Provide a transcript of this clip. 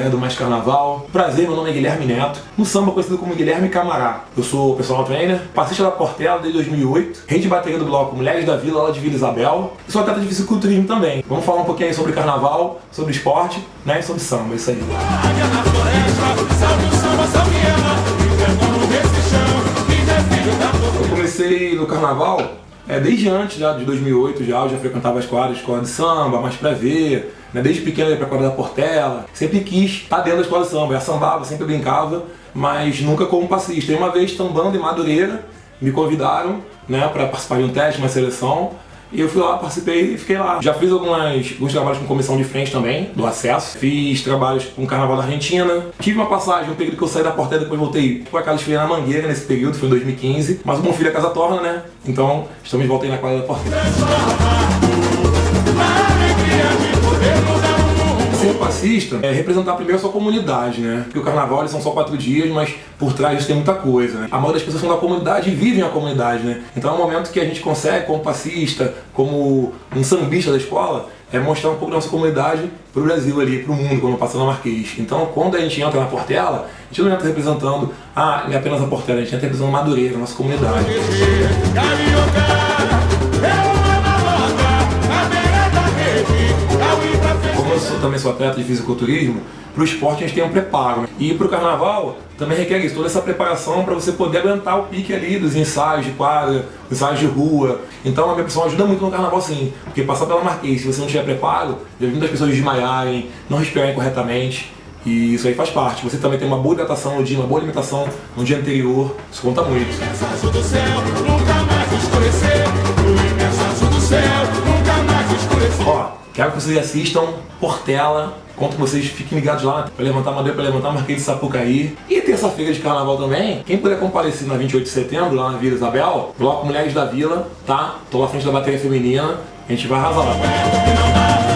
galera do Mais Carnaval. Prazer, meu nome é Guilherme Neto, no samba conhecido como Guilherme Camará. Eu sou personal trainer, passista da Portela desde 2008, rei de bateria do bloco Mulheres da Vila, lá de Vila Isabel. E sou atleta de fisiculturismo também. Vamos falar um pouquinho aí sobre carnaval, sobre esporte, né, e sobre samba, isso aí. Eu comecei no carnaval desde antes já, de 2008, eu já frequentava as quadras de escola de samba, mais pra ver, né? Desde pequeno eu ia pra quadra da Portela, sempre quis estar dentro da escola de samba, eu sambava, sempre brincava, mas nunca como passista. E uma vez, sambando em Madureira, me convidaram, né, para participar de um teste, uma seleção, e eu fui lá, participei e fiquei lá. Já fiz alguns trabalhos com comissão de frente também, do acesso. Fiz trabalhos com o Carnaval da Argentina. Tive uma passagem, um período que eu saí da Portela e depois voltei para casa de filha na Mangueira nesse período, foi em 2015. Mas o Bom Filho é casa torna, né? Então, estamos de volta aí na quadra da Portela. Ser passista é representar primeiro a sua comunidade, né? Porque o carnaval eles são só 4 dias, mas por trás disso tem muita coisa, né? A maioria das pessoas são da comunidade e vivem a comunidade, né? Então é um momento que a gente consegue, como passista, como um sambista da escola, mostrar um pouco da nossa comunidade pro Brasil ali, pro mundo, quando passa na Marquês. Então quando a gente entra na Portela, a gente não entra representando é apenas a Portela, a gente entra representando Madureira, a nossa comunidade. Eu também sou atleta de fisiculturismo, para o esporte a gente tem um preparo. E para o carnaval também requer isso, toda essa preparação para você poder aguentar o pique ali dos ensaios de quadra, ensaios de rua. Então a minha pessoa ajuda muito no carnaval sim, porque passar pela Marquês, se você não tiver preparo, já vi muitas pessoas desmaiarem, não respirarem corretamente. E isso aí faz parte. Você também tem uma boa hidratação no dia, uma boa alimentação no dia anterior. Isso conta muito. Ó, quero que vocês assistam Portela. Conto que vocês fiquem ligados lá para levantar Madeira, para levantar Marquês de Sapucaí. E terça-feira de carnaval também. Quem puder comparecer na 28 de setembro, lá na Vila Isabel, bloco Mulheres da Vila, tá? Tô lá à frente da bateria feminina. A gente vai arrasar lá.